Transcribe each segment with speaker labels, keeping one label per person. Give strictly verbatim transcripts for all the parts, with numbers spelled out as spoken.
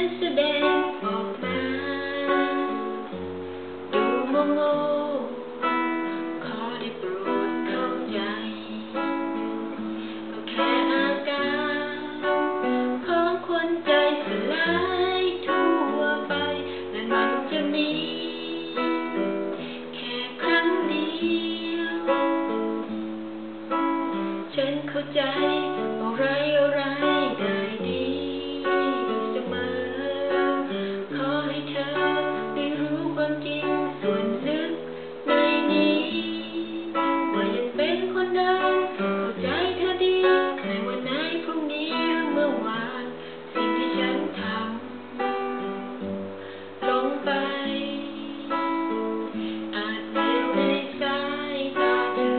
Speaker 1: แสดงออกมาดูโมโงขอได้โปรดเข้าใจก็แค่อาการของคนใจสลายทั่วไปและมันจะมีแค่ครั้งเดียวฉันเข้าใจอะไรอะไรได้ดีเสมอขอให้เธอได้รู้ความจริงส่วนลึกในนี้ว่ายังเป็นคนเดิมเข้าใจเธอดีไม่ว่าในพรุ่งนี้หรือเมื่อวานสิ่งที่ฉันทำลงไปอาจเลวในสายตาเธอ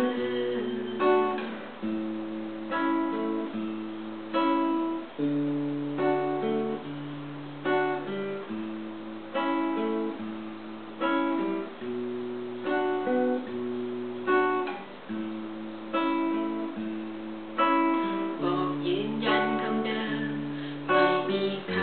Speaker 1: ยืนยันคำเดิมไม่มี